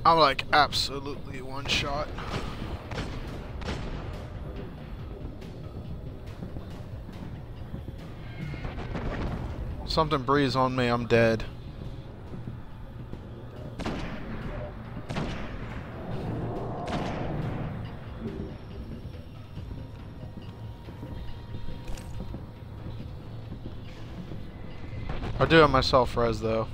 I'm like absolutely one shot. Something breathes on me, I'm dead. I do have myself res though.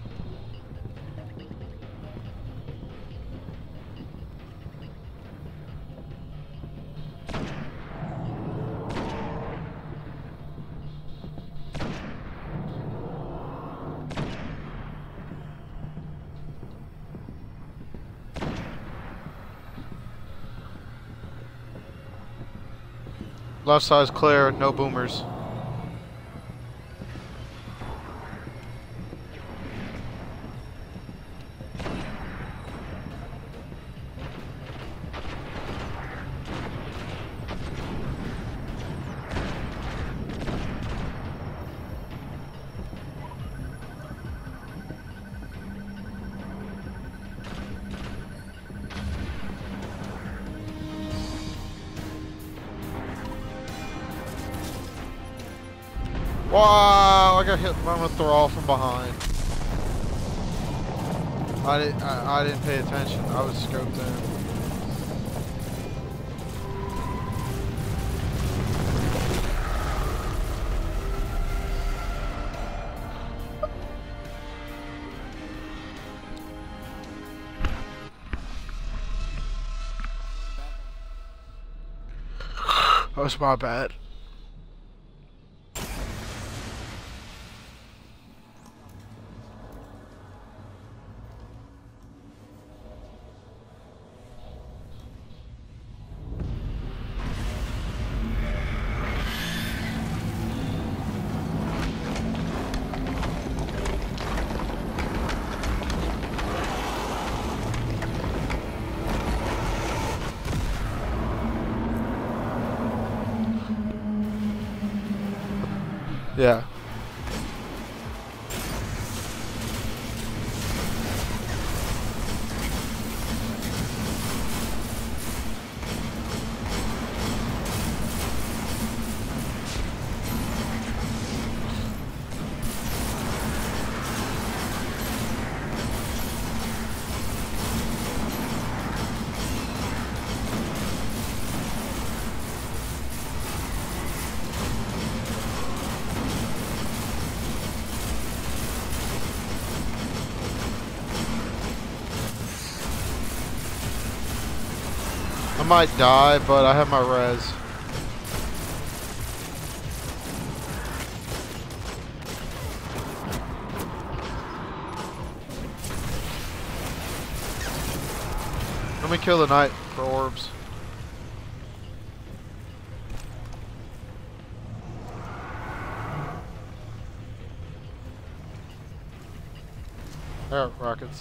Left side's clear, no boomers. Wow, I got hit by a thrall from behind. I didn't pay attention. I was scoped in. That was my bad. Yeah. I might die, but I have my res. Let me kill the knight for orbs. There, rockets.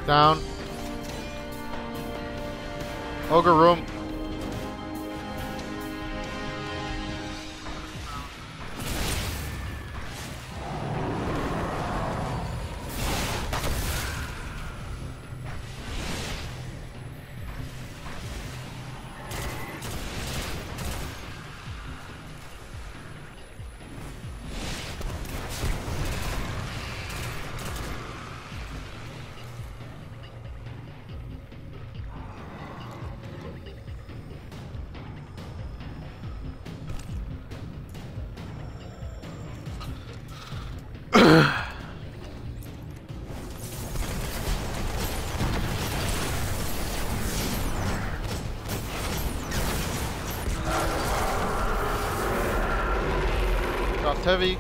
Down. Ogre room. Dropped heavy.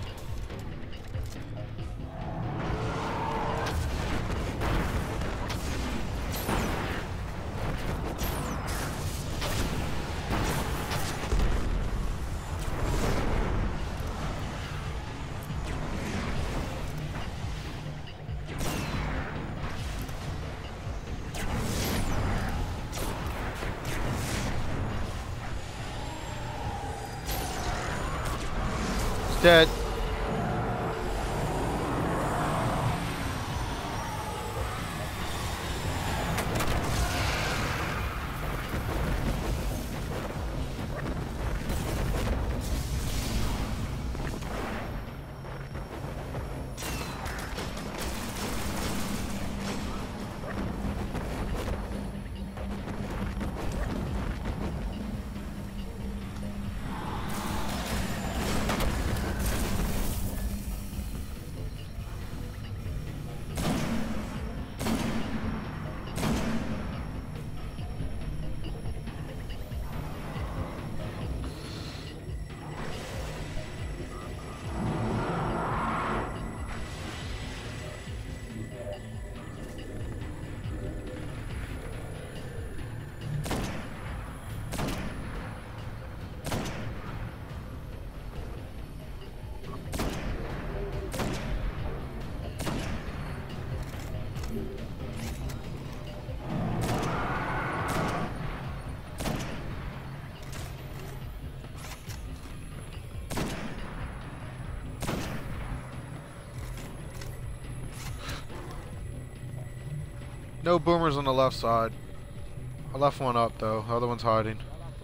Dead. No boomers on the left side. I left one up though. The other one's hiding.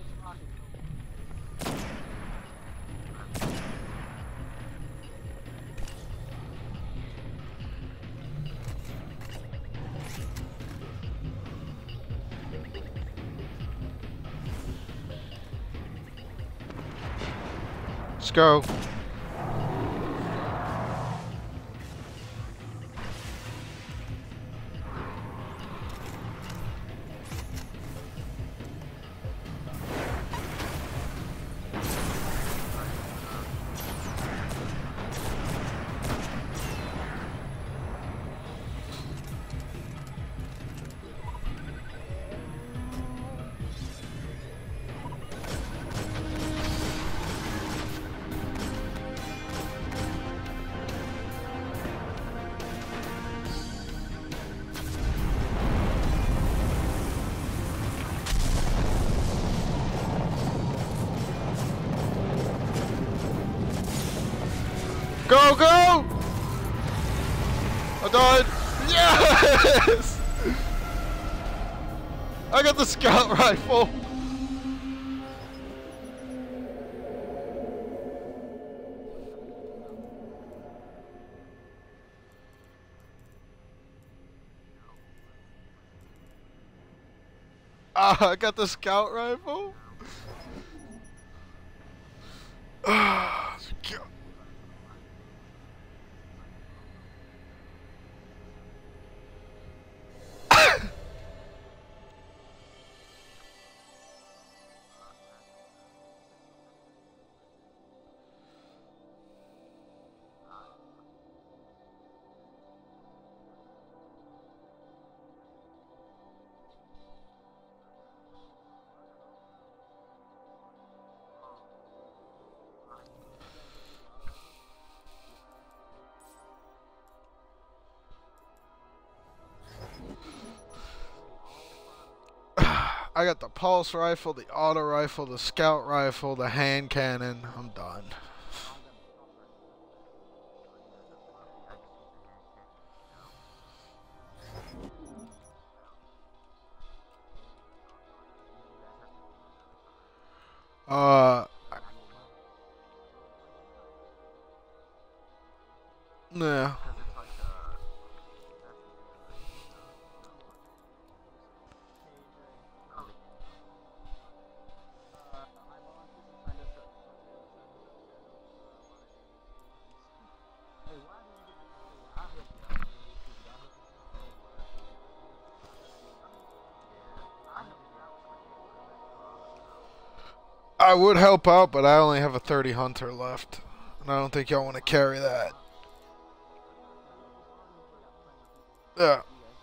Let's go. Go, go! I died. Yes! I got the scout rifle. Ah, I got the scout rifle. Ah, scout. I got the pulse rifle, the auto rifle, the scout rifle, the hand cannon. I'm done. Uh, yeah. I would help out, but I only have a 30 hunter left. And I don't think y'all want to carry that. Yeah.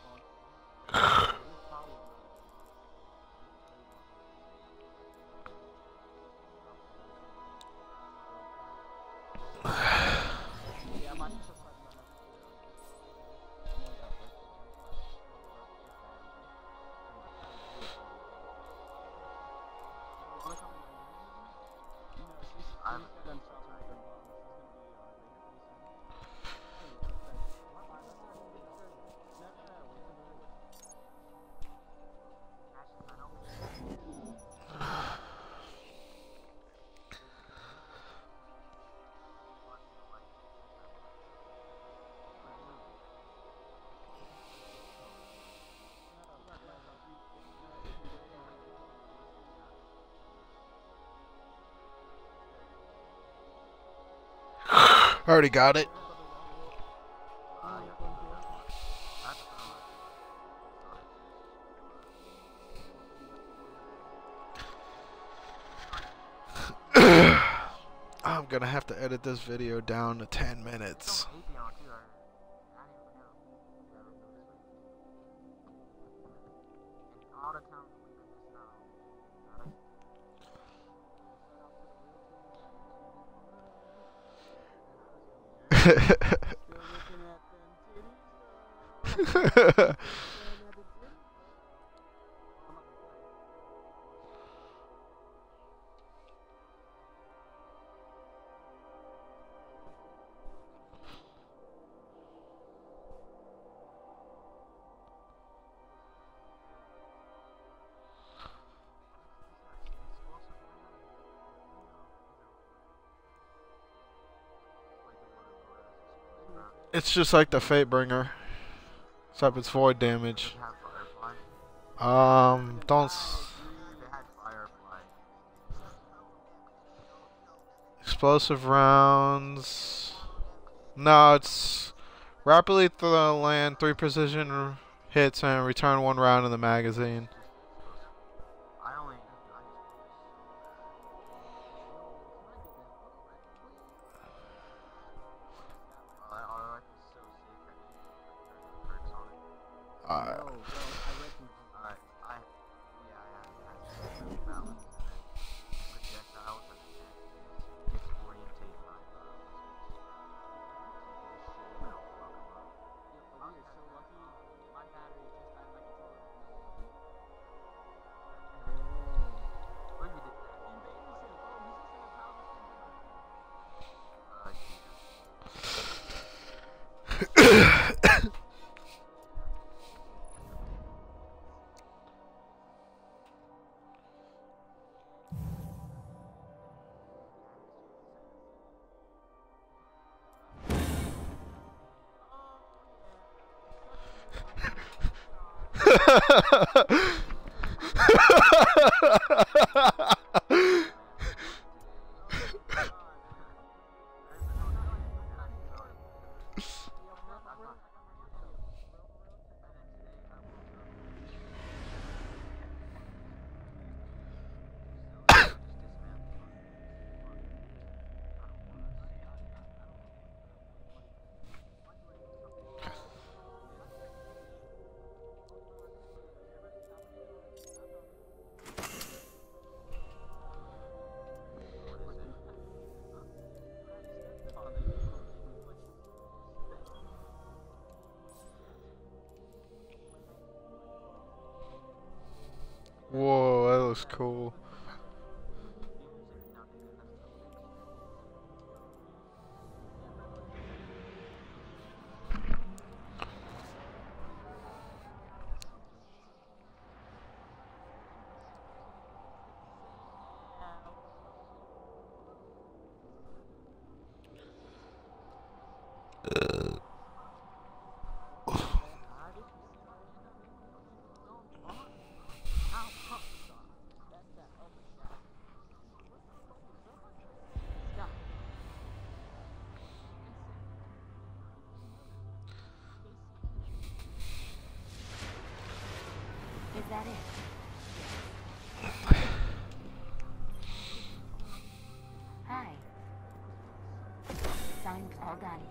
Already got it. I'm gonna have to edit this video down to 10 minutes. It's just like the Fatebringer, except it's void damage. Don't. Explosive rounds. No, it's rapidly land 3 precision hits and return 1 round in the magazine. looks cool. Is that it? Hi. Signed, all done.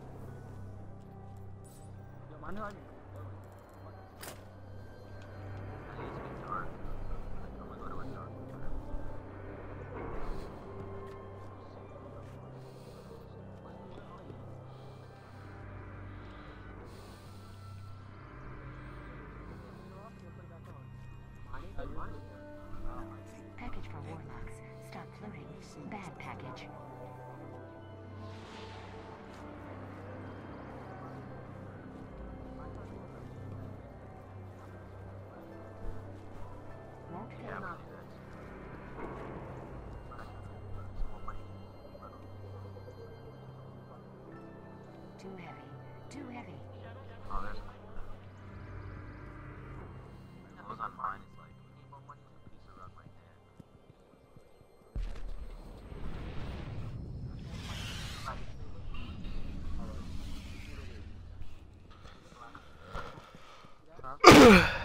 Package for warlocks. Stop floating. Bad package. Won't fail. Too heavy. Too heavy. Oh, there's those on mine. It's like, we need more money for pizza run right there.